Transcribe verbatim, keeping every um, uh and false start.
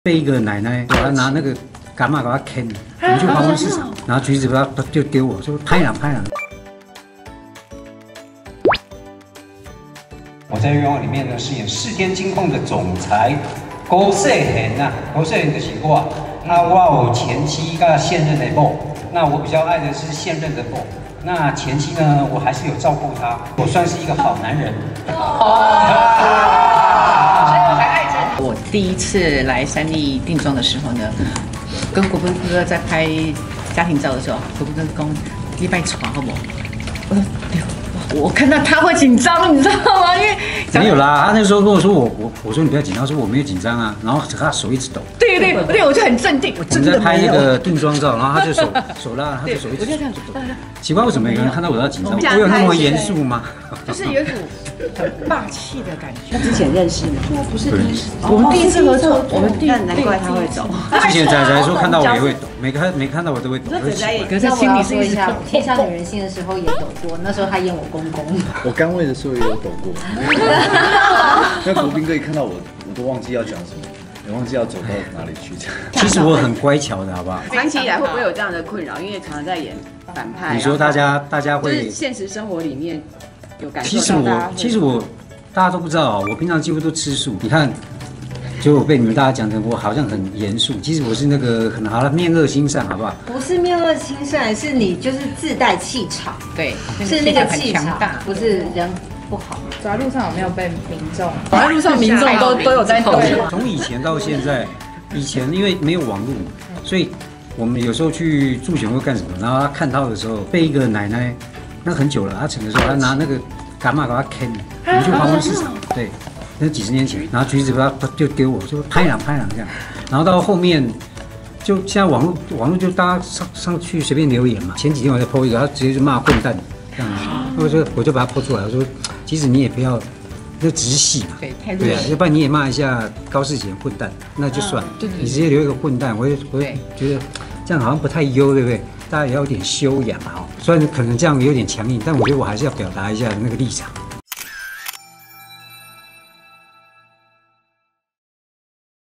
被一个奶奶，我要拿那个蛤蟆给他啃，我们去黄昏市场，拿橘子把他就丢我，说拍两拍两。 我在愿望里面呢饰演世间金控的总裁高世贤呐，高世贤就是我，啊我有前妻跟现任的某，那我比较爱的是现任的某。 那前妻呢，我还是有照顾她，我算是一个好男人。哦，所以我还爱着你。 我第一次来三立定妆的时候呢，跟国分哥在拍家庭照的时候，国分哥讲礼拜床好不好？我说我看到他会紧张，你知道吗？因为没有啦，他那时候跟我说我我我说你不要紧张，说我没有紧张啊，然后他手一直抖。对对对，我就很镇定，我真的在拍一个定妆照，然后他就手手拉，他就手一直抖。奇怪，为什么每个人看到我都要紧张？我有那么严肃吗？ 就是有一股很霸气的感觉。 那之前认识吗？ 不是第一次，我们第一次合作，我们第那难怪他会抖。 之前仔仔说看到我也会抖，每个没看到我都会抖。 仔仔也， 可是心里说一下，《天上女人心》的时候也抖过，那时候他演我公公。 我刚位的时候也有抖过。那国斌哥一看到我，我都忘记要讲什么。 也忘记要走到哪里去。 其实我很乖巧的，好不好？ 长期以来会不会有这样的困扰？因为常常在演反派。 你说大家大家会， 就是现实生活里面有感受其实我其实我大家都不知道，我平常几乎都吃素。你看，结果被你们大家讲成我好像很严肃，其实我是那个很好了，面恶心善，好不好？ 不是面恶心善，是你就是自带气场。 对， 是那个气场，不是人。 不好， 走在路上有没有被民众？ 走在路上民众都都有在抖。 从以前到现在，以前因为没有网络，所以我们有时候去助选或干什么，然后他看到的时候，被一个奶奶，那很久了，他成的时候，他拿那个蛤蟆给他啃，我们去黄昏市场，对，那几十年前，拿橘子把他就丢我，说拍两拍两这样，然后到后面。 就现在网络网络就大家上上去随便留言嘛。前几天我在 po 一个，他直接就骂混蛋这样子，我就我就把它 po 出来，我说其实你也不要，那只是戏嘛， 对，太对啊，要不然你也骂一下高世贤混蛋，那就算了。对对，你直接留一个混蛋，我也我也觉得这样好像不太优，对不对？大家也要有点修养啊。虽然可能这样有点强硬，但我觉得我还是要表达一下那个立场。